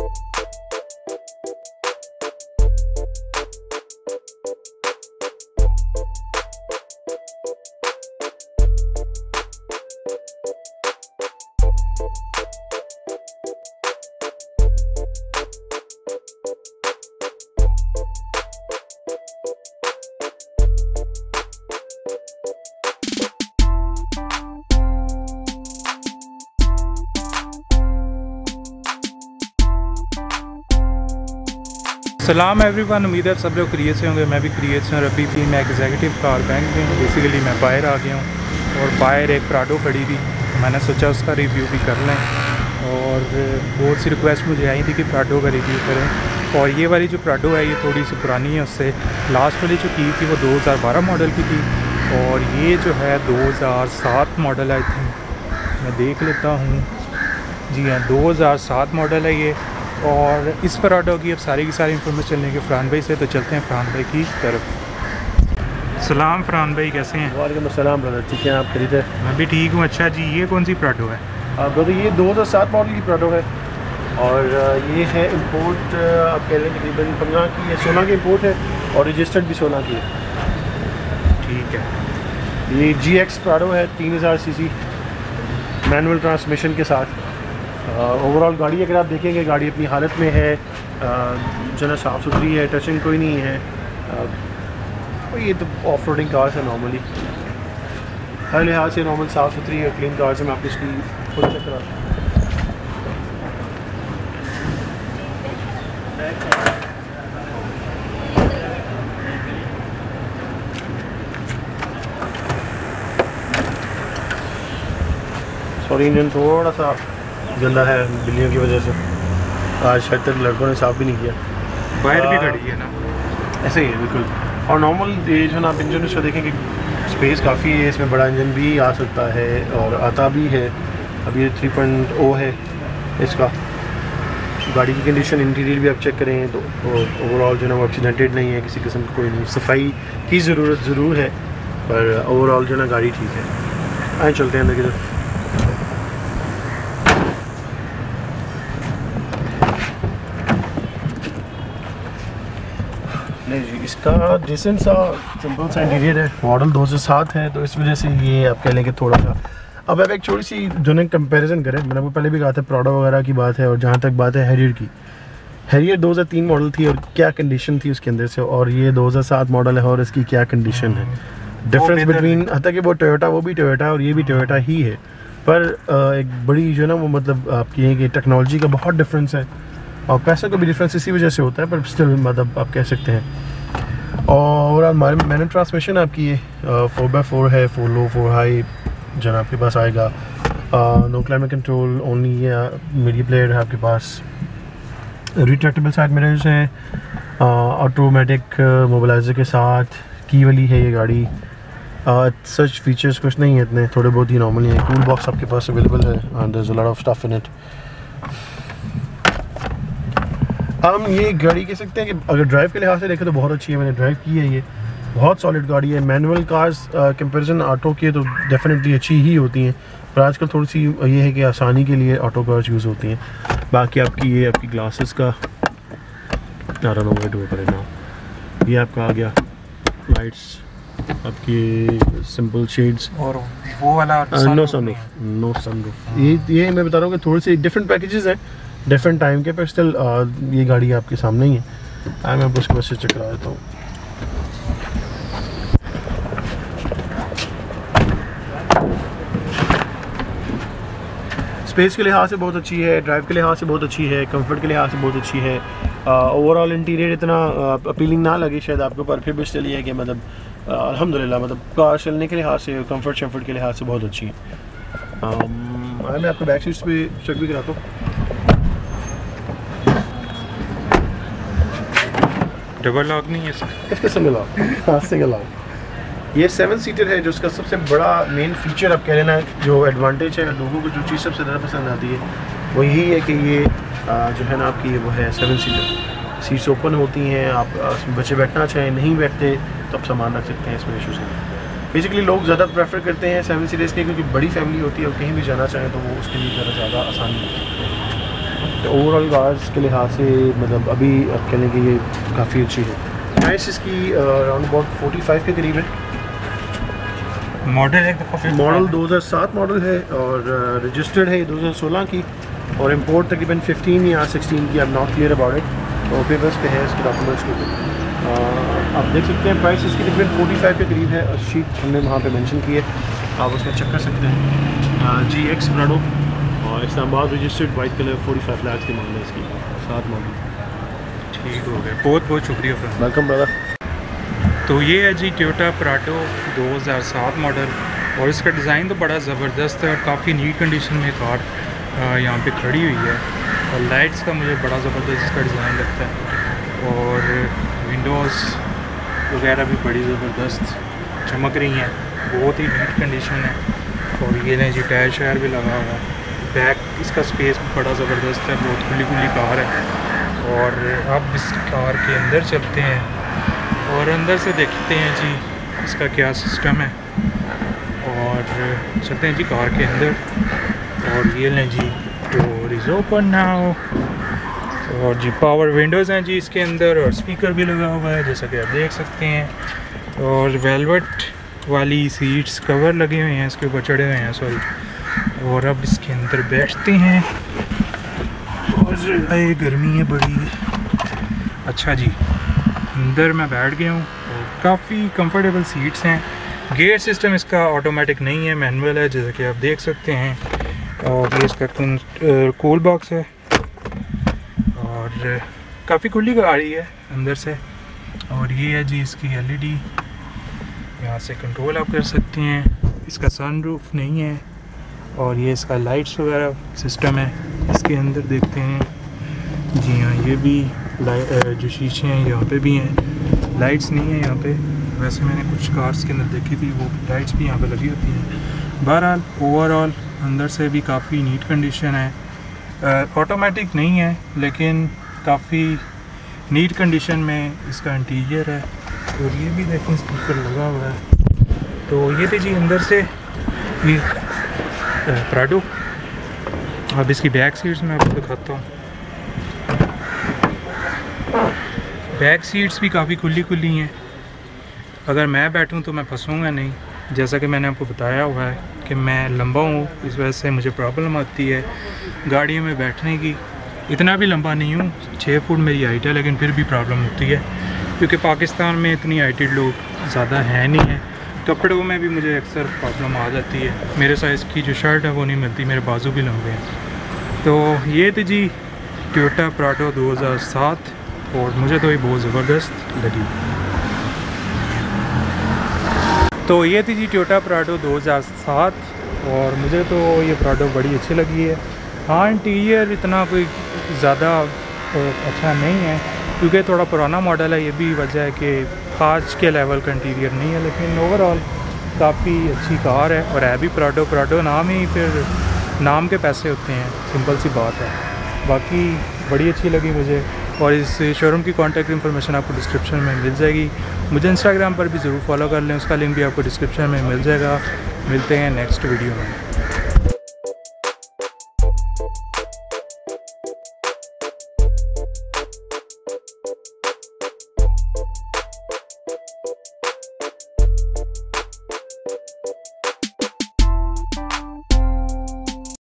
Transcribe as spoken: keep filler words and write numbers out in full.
सलाम एवरीवन, उम्मीद है सब लोग क्रिएट से होंगे। मैं भी क्रिएट से हूँ। अभी भी मैं एग्जीक्यूटिव कार बैंक में हूँ। बेसिकली मैं बाहर आ गया हूँ और बाहर एक प्राडो खड़ी थी, मैंने सोचा उसका रिव्यू भी कर लें। और बहुत सी रिक्वेस्ट मुझे आई थी कि प्राडो का रिव्यू करें। और ये वाली जो प्राडो है ये थोड़ी सी पुरानी है, उससे लास्ट वाली जो की थी वो दो हज़ार बारह मॉडल की थी और ये जो है दो हज़ार सात मॉडल आई थी। मैं देख लेता हूँ, जी हाँ दो हज़ार सात मॉडल है ये। और इस प्राडो की अब सारी की सारी इन्फॉर्मेशन लेंगे फरहान भाई से, तो चलते हैं फरहान भाई की तरफ। सलाम फरहान भाई, कैसे हैं? वालेकुम अस्सलाम ब्रदर, ठीक है आप खरीदे? मैं भी ठीक हूँ। अच्छा जी, ये कौन सी प्राडो है? ब्रदर ये दो हज़ार सात मॉडल की प्राडो है और ये है इंपोर्ट, आप कह लें तकरीबन पंद्रह की है, सोलह की इंपोर्ट है और रजिस्टर्ड भी सोलह की है। ठीक है। ये जी एक्स प्राडो है, तीन हज़ार सी सी मैनुअल ट्रांसमिशन के साथ। ओवरऑल गाड़ी अगर आप देखेंगे गाड़ी अपनी हालत में है, जो है साफ़ सुथरी है, टचिंग कोई नहीं है। आ, ये तो ऑफ रोडिंग कार्स है नॉर्मली, हर लिहाज से नॉर्मल साफ़ सुथरी है, क्लीन कार्स है। मैं आपको इसकी फुल चेक करा सॉरी, इंजन थोड़ा सा गंदा है बिल्लियों की वजह से, आज शायद तक लड़कों ने साफ़ भी नहीं किया। बाहर भी खड़ी है ना, ऐसे ही है बिल्कुल। और नॉर्मल ये जो ना आप इंजन इसका देखेंगे स्पेस काफ़ी है, इसमें बड़ा इंजन भी आ सकता है और आता भी है। अब ये थ्री पॉइंट ओ है इसका। गाड़ी की कंडीशन इंटीरियर भी आप चेक करें तो ओवरऑल जो ना वो एक्सीडेंटेड नहीं है, किसी किस्म की कोई नहीं। सफाई की ज़रूरत ज़रूर है पर ओवरऑल जो ना गाड़ी ठीक है। आए चलते हैं अंदर की तरफ। जी इसका डिसेंट सा सिंपल सा इंटीरियर है, मॉडल दो हज़ार सात है तो इस वजह से ये आप कह लें कि थोड़ा सा। अब आप एक छोटी सी जो है कंपैरिजन करें, मैंने आपको पहले भी कहा था प्राडो वगैरह की बात है। और जहाँ तक बात है हैरियर की, हैरियर दो हज़ार तीन मॉडल थी और क्या कंडीशन थी उसके अंदर से, और ये दो हज़ार सात मॉडल है और इसकी क्या कंडीशन है। डिफरेंस बिटवीन, हता कि वो टोयोटा, वो भी टोयोटा और ये भी टोयोटा ही है, पर एक बड़ी जो है ना वो मतलब आपकी है कि टेक्नोलॉजी का बहुत डिफरेंस है और पैसों का भी डिफरेंस इसी वजह से होता है, पर स्टिल मतलब आप कह सकते हैं। और मैनुअल ट्रांसमिशन आपकी ये फोर बाई फोर है, फोर लो फोर हाई जो है आपके पास आएगा। No climate control, only media player है आपके पास। रिट्रैक्टेबल साइड मिरर्स हैं, ऑटोमेटिक मोबिलाइजर के साथ। की वाली है ये गाड़ी। सच फीचर्स कुछ नहीं है इतने, थोड़े बहुत ही नॉर्मली हैं। कूल बॉक्स आपके पास अवेलेबल है and there is a lot of stuff in it. हम ये गाड़ी कह सकते हैं कि अगर ड्राइव के लिहाज से देखें तो बहुत अच्छी है, मैंने ड्राइव की है, ये बहुत सॉलिड गाड़ी है। मैनुअल कार्स कंपैरिजन ऑटो के तो डेफिनेटली अच्छी ही होती हैं, पर आजकल थोड़ी सी ये है कि आसानी के लिए ऑटो कार्स यूज़ होती हैं। बाकी आपकी ये आपकी ग्लासेस का ना, ये आपका आ गया लाइट्स, आपकी सिंपल शेड्स और वो वाला नो सनरूफ, नो सनरूफ। ये ये मैं बता रहा हूँ कि थोड़े से डिफरेंट पैकेजेस हैं डिफरेंट टाइम के, पर स्टिल ये गाड़ी आपके सामने ही है। आए मैं उसको बस से चेक करा देता हूँ। स्पेस के लिहाज से बहुत अच्छी है, ड्राइव के लिहाज से बहुत अच्छी है, कंफर्ट के लिहाज से बहुत अच्छी है। ओवरऑल इंटीरियर इतना अपीलिंग ना लगे शायद आपको, पर फिर भी स्टिल ये है कि मतलब अल्हम्दुलिल्लाह मतलब कार चलने के लिहाज से, कंफर्ट शम्फर्ट के लिहाज से बहुत अच्छी है। आए मैं आपको बैक सीट्स पे चेक भी कराता हूँ। डबल लॉक नहीं है इसका सिंगल लॉक, हाँ सिंगल लॉक। ये सेवन सीटर है, जो उसका सबसे बड़ा मेन फीचर आप कह लेना जो एडवांटेज है, लोगों को जो चीज़ सबसे ज़्यादा पसंद आती है वो यही है कि ये आ, जो है ना आपकी वो है सेवन सीटर। सीट्स ओपन होती हैं, आप उसमें बच्चे बैठना चाहें नहीं बैठते तो आप सामान रख सकते हैं, इसमें इशूज़ नहीं। बेसिकली लोग ज़्यादा प्रेफर करते हैं सेवन सीटर्स के, क्योंकि बड़ी फैमिली होती है और कहीं भी जाना चाहें तो वो उसके लिए ज़्यादा ज़्यादा आसानी होती है। ओवरऑल कार्स के लिहाज से मतलब अभी आप कह लें कि ये काफ़ी अच्छी है। प्राइस इसकी अराउंड अबाउट फोर्टी फाइव के करीब है। मॉडल है मॉडल दो हज़ार सात मॉडल है और रजिस्टर्ड है दो हज़ार सोलह की और इंपोर्ट तकरीबन फिफ्टीन या सिक्सटीन की। I am not clear about it, तो पेपर्स पे है इसके डॉक्यूमेंट्स के ऊपर। आप देख सकते हैं प्राइस इसकी तकरीबन फोर्टी फाइव के करीब है और शीट हमने वहाँ पे मेंशन की है, आप उसमें चेक कर सकते हैं। जी एक्स प्राडो और Islamabad registered white colour forty five lakh की मांग है इसकी, सात मॉडल। ठीक हो गया, बहुत बहुत शुक्रिया फ्रेंड। Welcome brother. तो ये है जी टोयोटा प्राडो दो हज़ार सात मॉडल और इसका डिज़ाइन तो बड़ा ज़बरदस्त है और काफ़ी नीट कंडीशन में कार यहाँ पे खड़ी हुई है और लाइट्स का मुझे बड़ा ज़बरदस्त इसका डिज़ाइन लगता है और विंडोज़ वगैरह भी बड़ी ज़बरदस्त चमक रही हैं, बहुत ही नीट कंडीशन है। और ये नहीं जी टायर शायर भी लगा हुआ है, बैक इसका स्पेस भी बड़ा ज़बरदस्त है, बहुत खुली खुली कार है। और अब इस कार के अंदर चलते हैं और अंदर से देखते हैं जी इसका क्या सिस्टम है और चलते हैं जी कार के अंदर। और ये लें जी डोर इज़ ओपन नाउ और जी पावर विंडोज़ हैं जी इसके अंदर और स्पीकर भी लगा हुआ है जैसा कि आप देख सकते हैं। और वेलवेट वाली सीट्स कवर लगे हुए हैं, इसके ऊपर चढ़े हुए हैं सॉरी। और अब इसके अंदर बैठते हैं और ये गर्मी है बड़ी। अच्छा जी, अंदर मैं बैठ गया हूँ और काफ़ी कंफर्टेबल सीट्स हैं। गियर सिस्टम इसका ऑटोमेटिक नहीं है, मैनुअल है जैसा कि आप देख सकते हैं। और ये इसका कूल बॉक्स है और काफ़ी खुली गाड़ी है अंदर से। और ये है जी इसकी एलईडी, यहाँ से कंट्रोल आप कर सकते हैं। इसका सनरूफ नहीं है और ये इसका लाइट्स वगैरह सिस्टम है इसके अंदर देखते हैं जी। हाँ, ये भी जो शीशे हैं यहाँ पे भी हैं, लाइट्स नहीं है यहाँ पे। वैसे मैंने कुछ कार्स के अंदर देखी थी वो लाइट्स भी यहाँ पे लगी होती हैं। बहरहाल ओवरऑल अंदर से भी काफ़ी नीट कंडीशन है। ऑटोमेटिक नहीं है लेकिन काफ़ी नीट कंडीशन में इसका इंटीरियर है। और ये भी देखें स्पीकर लगा हुआ है। तो ये थी जी अंदर से ये प्राडो। अब इसकी बैक सीट्स मैं आपको दिखाता हूँ। बैक सीट्स भी काफ़ी खुली खुली हैं, अगर मैं बैठूं तो मैं फंसूंगा नहीं। जैसा कि मैंने आपको बताया हुआ है कि मैं लंबा हूँ, इस वजह से मुझे प्रॉब्लम आती है गाड़ियों में बैठने की। इतना भी लंबा नहीं हूँ, छः फुट मेरी हाइट है, लेकिन फिर भी प्रॉब्लम होती है क्योंकि पाकिस्तान में इतनी हाइटेड लोग ज़्यादा है नहीं हैं। कपड़ों में भी मुझे अक्सर प्रॉब्लम आ जाती है, मेरे साइज़ की जो शर्ट है वो नहीं मिलती, मेरे बाजू भी लंबे हैं। तो ये थी जी टोयोटा प्राडो दो हज़ार सात और मुझे तो ये बहुत ज़बरदस्त लगी। तो ये थी जी टोयोटा प्राडो दो हज़ार सात और मुझे तो ये प्राडो बड़ी अच्छी लगी है। हाँ, इंटीरियर इतना कोई ज़्यादा अच्छा नहीं है क्योंकि थोड़ा पुराना मॉडल है, ये भी वजह है कि आज के लेवल का इंटीरियर नहीं है, लेकिन ओवरऑल काफ़ी अच्छी कार है। और है भी प्राडो, प्राडो नाम ही फिर नाम के पैसे होते हैं, सिंपल सी बात है। बाकी बड़ी अच्छी लगी मुझे और इस शोरूम की कॉन्टैक्ट इन्फॉर्मेशन आपको डिस्क्रिप्शन में मिल जाएगी। मुझे इंस्टाग्राम पर भी ज़रूर फॉलो कर लें, उसका लिंक भी आपको डिस्क्रिप्शन में मिल जाएगा। मिलते हैं नेक्स्ट वीडियो में।